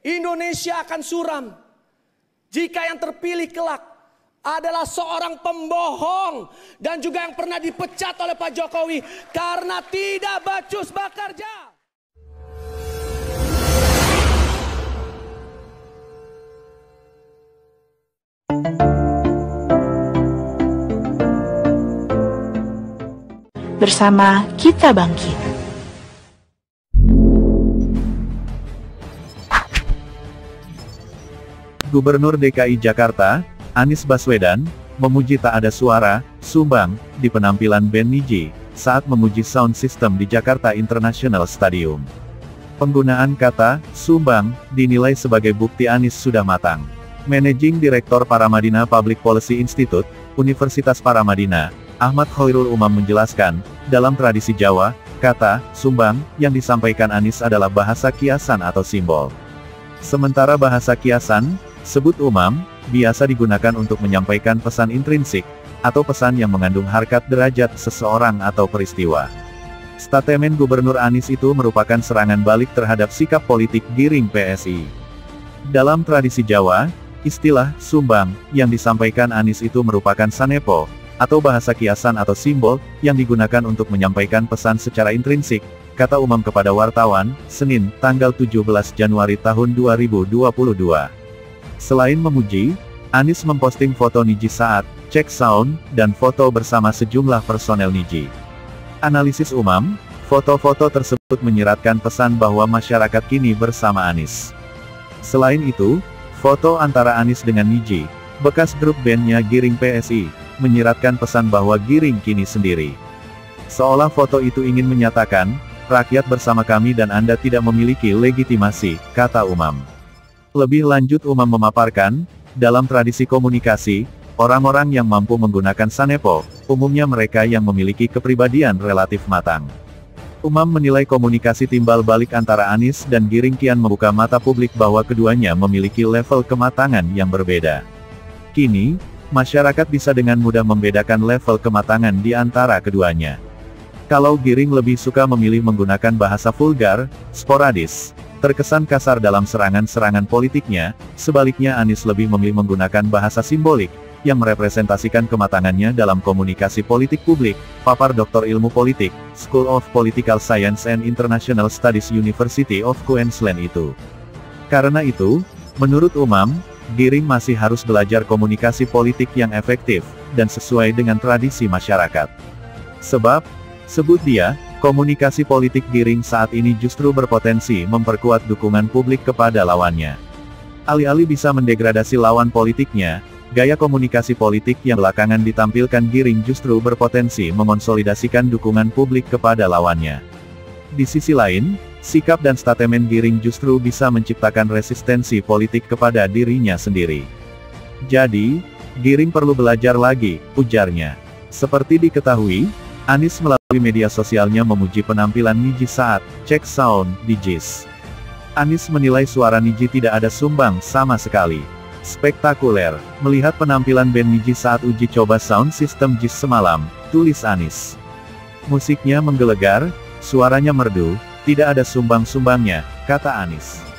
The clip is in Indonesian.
Indonesia akan suram jika yang terpilih kelak adalah seorang pembohong dan juga yang pernah dipecat oleh Pak Jokowi karena tidak becus bekerja. Bersama kita bangkit. Gubernur DKI Jakarta, Anies Baswedan, memuji tak ada suara, sumbang, di penampilan band Nidji, saat memuji sound system di Jakarta International Stadium. Penggunaan kata, sumbang, dinilai sebagai bukti Anies sudah matang. Managing Director Paramadina Public Policy Institute, Universitas Paramadina, Ahmad Khairul Umam menjelaskan, dalam tradisi Jawa, kata, sumbang, yang disampaikan Anies adalah bahasa kiasan atau simbol. Sementara bahasa kiasan, sebut Umam, biasa digunakan untuk menyampaikan pesan intrinsik, atau pesan yang mengandung harkat derajat seseorang atau peristiwa. Statemen Gubernur Anies itu merupakan serangan balik terhadap sikap politik Giring PSI. Dalam tradisi Jawa, istilah sumbang yang disampaikan Anies itu merupakan sanepo, atau bahasa kiasan atau simbol, yang digunakan untuk menyampaikan pesan secara intrinsik, kata Umam kepada wartawan, Senin, tanggal 17 Januari tahun 2022. Selain memuji, Anies memposting foto Nidji saat cek sound, dan foto bersama sejumlah personel Nidji. Analisis Umam, foto-foto tersebut menyiratkan pesan bahwa masyarakat kini bersama Anies. Selain itu, foto antara Anies dengan Nidji, bekas grup bandnya Giring PSI, menyiratkan pesan bahwa Giring kini sendiri. Seolah foto itu ingin menyatakan, rakyat bersama kami dan Anda tidak memiliki legitimasi, kata Umam. Lebih lanjut Umam memaparkan, dalam tradisi komunikasi, orang-orang yang mampu menggunakan sanepo, umumnya mereka yang memiliki kepribadian relatif matang. Umam menilai komunikasi timbal balik antara Anies dan Giring kian membuka mata publik bahwa keduanya memiliki level kematangan yang berbeda. Kini, masyarakat bisa dengan mudah membedakan level kematangan di antara keduanya. Kalau Giring lebih suka memilih menggunakan bahasa vulgar, sporadis, terkesan kasar dalam serangan-serangan politiknya, sebaliknya Anies lebih memilih menggunakan bahasa simbolik, yang merepresentasikan kematangannya dalam komunikasi politik publik, papar Dr. Ilmu Politik, School of Political Science and International Studies University of Queensland itu. Karena itu, menurut Umam, Giring masih harus belajar komunikasi politik yang efektif, dan sesuai dengan tradisi masyarakat. Sebab, sebut dia, komunikasi politik Giring saat ini justru berpotensi memperkuat dukungan publik kepada lawannya. Alih-alih bisa mendegradasi lawan politiknya, gaya komunikasi politik yang belakangan ditampilkan Giring justru berpotensi mengonsolidasikan dukungan publik kepada lawannya. Di sisi lain, sikap dan statemen Giring justru bisa menciptakan resistensi politik kepada dirinya sendiri. Jadi, Giring perlu belajar lagi, ujarnya. Seperti diketahui, Anies melalui media sosialnya memuji penampilan Nidji saat cek sound di JIS. Anies menilai suara Nidji tidak ada sumbang sama sekali. Spektakuler, melihat penampilan band Nidji saat uji coba sound system JIS semalam, tulis Anies. Musiknya menggelegar, suaranya merdu, tidak ada sumbang-sumbangnya, kata Anies.